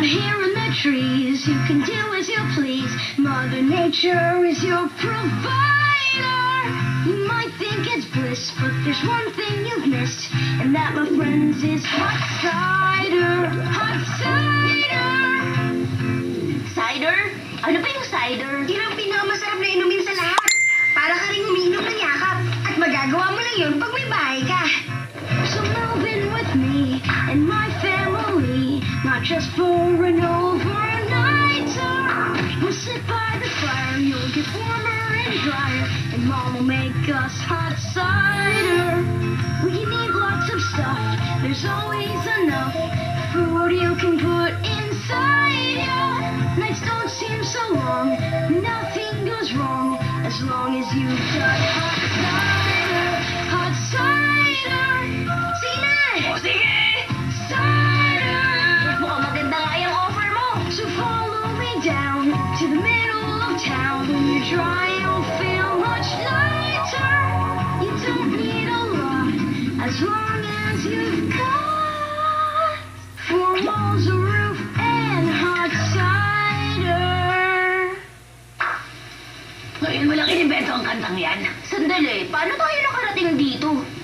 here in the trees, you can do as you please. Mother Nature is your provider. You might think it's bliss, but there's one thing you've missed, and that, my friends, is hot cider. Hot cider! Cider? Ano ba yung cider? Yun ang pinakamasarap na inumin sa lahat. Para ka rin umiinom ng yakap. At magagawa mo lang yun pag may bahay ka. So move in with me and my family, not just for an overnight. We'll sit by the fire, you'll get warmer and drier, and Mom will make us hot cider. We need lots of stuff, there's always enough food you can put inside ya. Nights don't seem so long, nothing goes wrong as long as you've got hot cider. Hot cider. Sige na! O sige! Cider. Mukhang maganda nga yung offer mo. So follow me down to the middle of town. When you're dry, you'll feel much lighter. You don't need a lot as long as you've got 4 walls, a roof, and hot cider. Ngayon mo lang inimbento ang kantang yan. Sandali, paano tayo nakarating dito?